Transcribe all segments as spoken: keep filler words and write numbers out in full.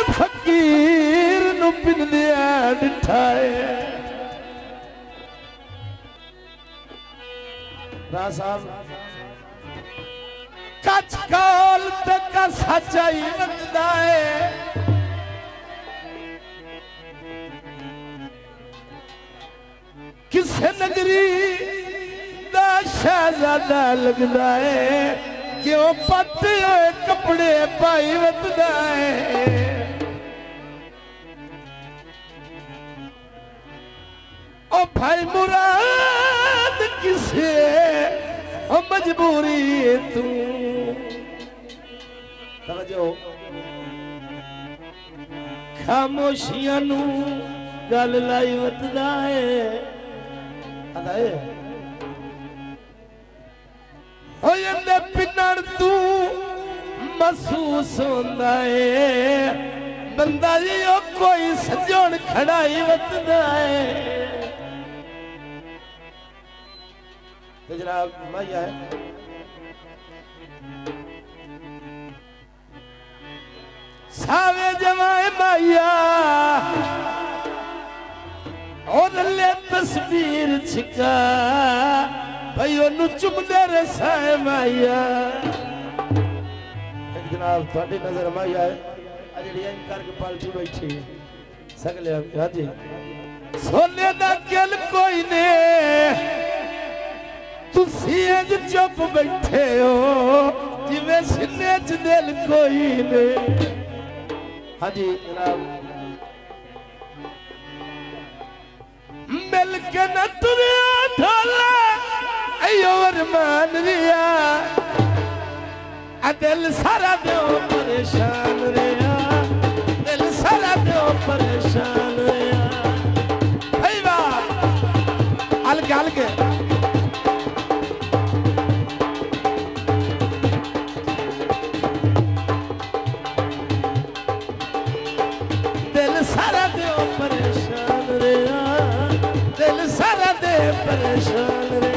फकीर नु पिंदिया दिठाए राज साहब कच काल तक सच्चाई बंदाए किसे नगरी दा शहजादा लगदा है क्यों पत्ते होए कपड़े पाई वतदा है ओ भाई मुराद किसे ओ मजबूरी तू समझो खामोशियां नू गल लाई वतदा है अदाए ओ यंदे पिनड़ तू महसूस होंदा है बंदा जी ओ कोई सजण खड़ाई वतदा है तो जनाब माया है सावे जमाए माया और ले तस्वीर छिका भाई ओनू चुमदे रसाए माया एक जनाब थोड़ी नजर माया है अजड़ी एंकर के पार्टी बैठी सगले हां जी सोने दा गल कोई ने तुसी अज चुप बैठे हो जिवें सीने च दिल कोई ने हां जी जनाब मिल के न तुरिया ढोला अयो अरमान रिया आ दिल सारा दो परेशान रिया दिल सारा दो परेशान रिया भाई वाह हल्के हल्के दिल सारा दो परेशान रिया दिल सारा दे परेशान रे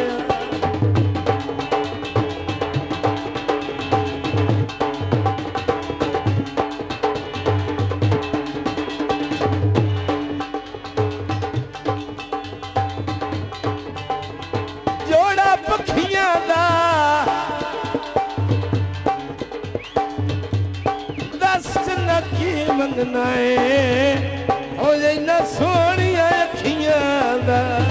जोड़ा पखियां दा दस न की मंगना है हो जाए ना सोनिया अखियां दा